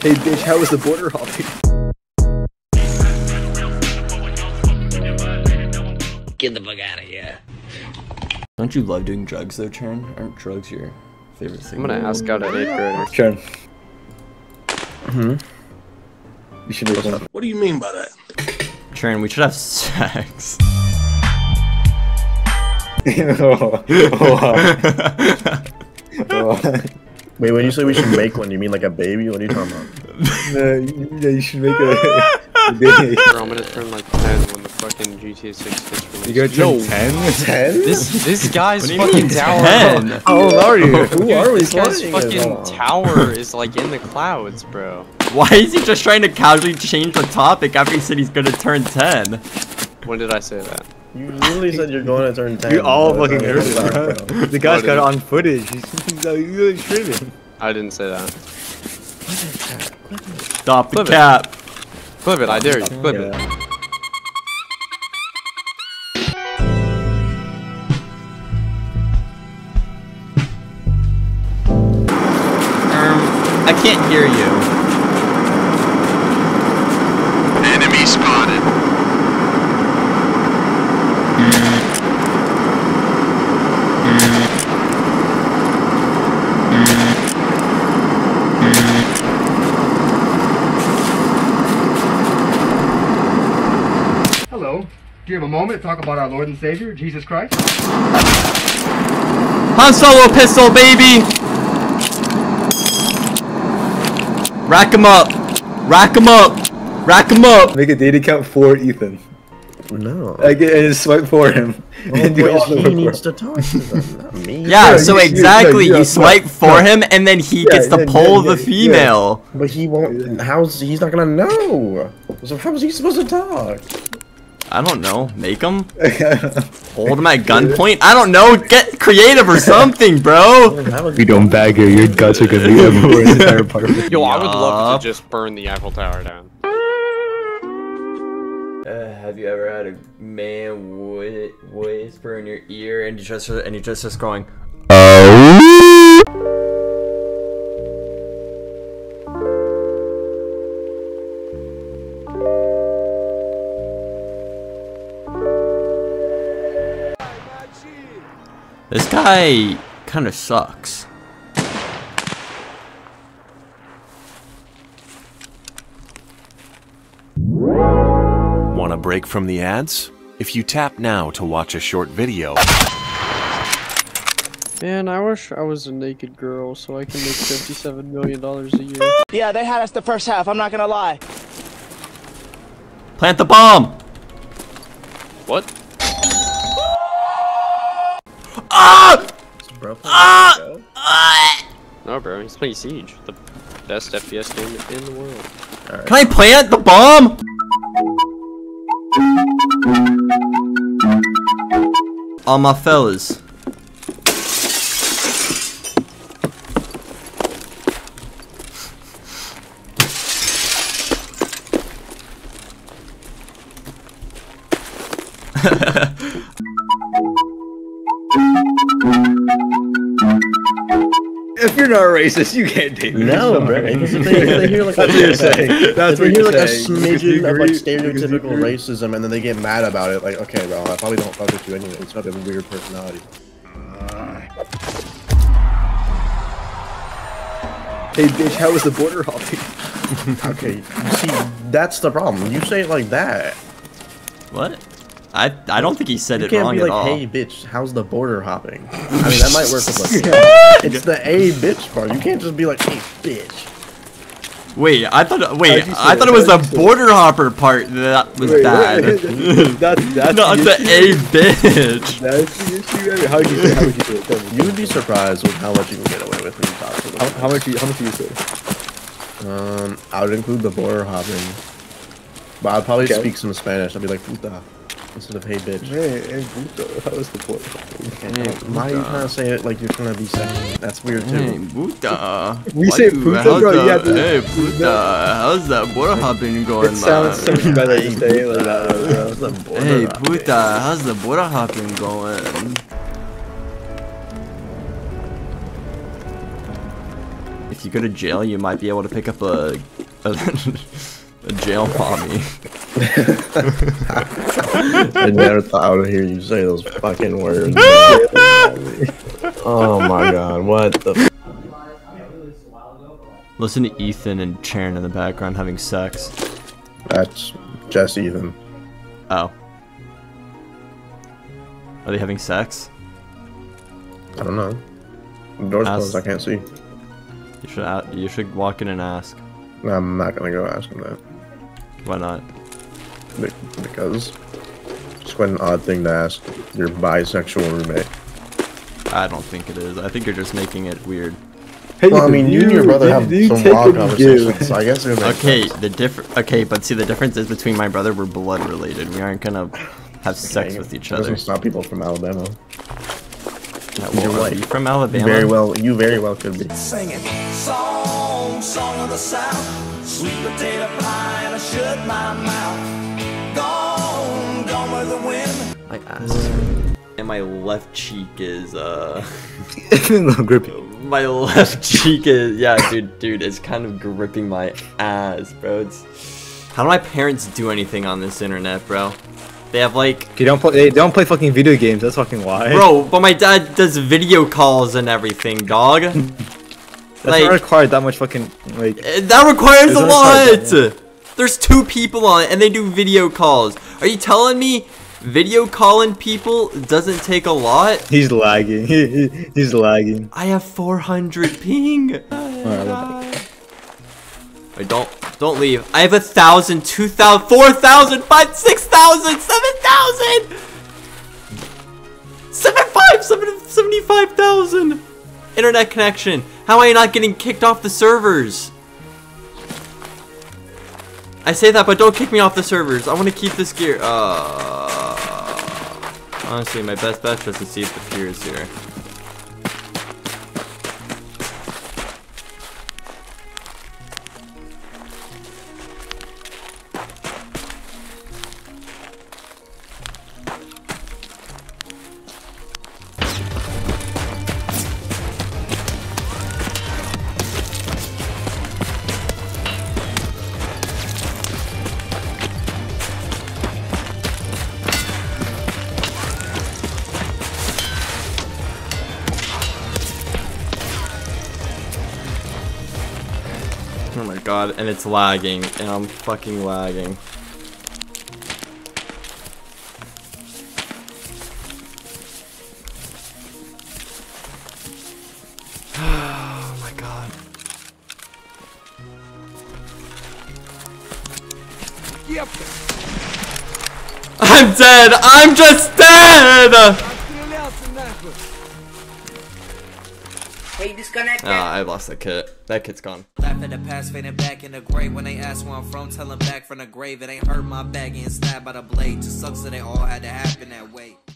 Hey bitch, how was the border hopping? Get the fuck out of here. Don't you love doing drugs though, Chern? Aren't drugs your favorite thing? I'm gonna ask out an 8th grader. Chern. You should make one. What do you mean by that? Chern, we should have sex. Wait, when you say we should make one, you mean like a baby? What are you talking about? No, you should make a baby. Bro, I'm gonna turn like 10 when the fucking GTA 6 gets released. You go turn 10? 10? This guy's What do you fucking mean, tower. 10? How old are you? Who are we This guy's playing fucking as? tower is like in the clouds, bro. Why is he just trying to casually change the topic after he said he's gonna turn 10? When did I say that? You literally said you're going to turn 10. You all bro. fucking heard it, bro. The guy's got it on footage. He's really streaming. I didn't say that. Stop the Flip it. cap. Flip it, I dare you. Flip it. I can't hear you. Enemy spotted. Hello. Do you have a moment to talk about our Lord and Savior, Jesus Christ? Han Solo pistol, baby! Rack him up! Rack him up! Rack him up! Make a data count for Ethan. No. And just swipe for him. And do all the he work needs for to talk to them, not me. Yeah, No, so you- exactly, no, you swipe for him, and then he gets to yeah, pull yeah, the female. But he won't. He's not gonna know. So how is he supposed to talk? I don't know. Make him? Hold him at gunpoint? I don't know. Get creative or something, bro. We don't bag her. Your guts are gonna be everywhere in the entire apartment. Yo, I would love Yup. to just burn the Eiffel Tower down. Have you ever had a man whisper in your ear and you just starts going, this guy kind of sucks. Want a break from the ads? If you tap now to watch a short video, Man, I wish I was a naked girl so I can make $57 million a year. Yeah, they had us the first half, I'm not gonna lie. Plant the bomb! What? Ah! Bro, No, bro, he's playing Siege, the best FPS game in the world. Can I plant the bomb? All my fellas. If you're not racist, you can't date me. No, bro. Because if they hear like That's what you're saying. That's if they what hear you're like a saying. smidgen of like Because you stereotypical agree. racism, and then they get mad about it, like, okay, bro, I probably don't fuck with you anyway. It's not a weird personality. Hey bitch, how was the border hopping? Okay, you see, that's the problem. You say it like that. What? I don't think he said You it can't wrong be at like, all. hey bitch, how's the border hopping? I mean, that might work with like, it's the a bitch part. You can't just be like, hey bitch. Wait, I thought How'd you say it it? was the How'd you say it? border hopper part that was bad. That's Not the a bitch. That's the issue. How would you say it? Tell me. You would be surprised with how much you can get away with when you talk to them. How much do you say? I would include the border hopping. But I'd probably Okay. speak some Spanish. I'd be like, puta, instead of hey bitch. Hey, puto. How was the border hopping? Why are you trying to say it like you're trying to be sexy? That's weird too. Hey, puta. We say puta, how's bro, the- yeah, dude. Hey, puta. How's that border hopping going, It sounds so man? much better to say it like that, bro. The border Hey, hopping. puta. How's the border hopping if you go to jail, you might be able to pick up a jail mommy. I never thought I would hear you say those fucking words. Oh my god, what the Listen to Ethan and Sharon in the background having sex. That's just Ethan. Oh. Are they having sex? I don't know. The door's Ask- closed, I can't see. You should walk in and ask. I'm not gonna go ask him that. Why not? Because it's quite an odd thing to ask your bisexual roommate. I don't think it is. I think you're just making it weird. Hey, Well, I mean, you and your brother have some wild conversations, so I guess it makes Okay, sense. Okay, but see, the difference is between my brother, we're blood related. We aren't gonna have sex Okay, with each doesn't other. stop people from Alabama. You're right. Are you from Alabama? You very well could be. Singing song of the South, sweet potato pie, and I shut my mouth. Gone with the wind. My ass. And my left cheek is No, grippy. my left cheek is dude, it's kind of gripping my ass, bro. How do my parents do anything on this internet, bro? They have like They don't play fucking video games. That's fucking why. bro, but my dad does video calls and everything, dog. That's like not required that much fucking like. that requires a Doesn't lot. require that, There's 2 people on it and they do video calls. Are you telling me video calling people doesn't take a lot? He's lagging. He's lagging. I have 400 ping. Wait, don't leave. I have 1,000, 2,000, 4,000, 5,000, 6,000, 7,000, 75,000 internet connection. How am I not getting kicked off the servers? I say that, but don't kick me off the servers. I want to keep this gear. Honestly, my best bet is to see if the pier is here. Oh my god, and it's lagging, and I'm fucking lagging. Oh my god. Yep. I'm dead! I'm just dead! Hey, disconnected. I lost that kit. That kit's gone. Laugh at the past, fading back in the grave. When they ask where I'm from, tell them back from the grave. It ain't hurt my back, getting stabbed by the blade. Just sucks that they all had to happen that way.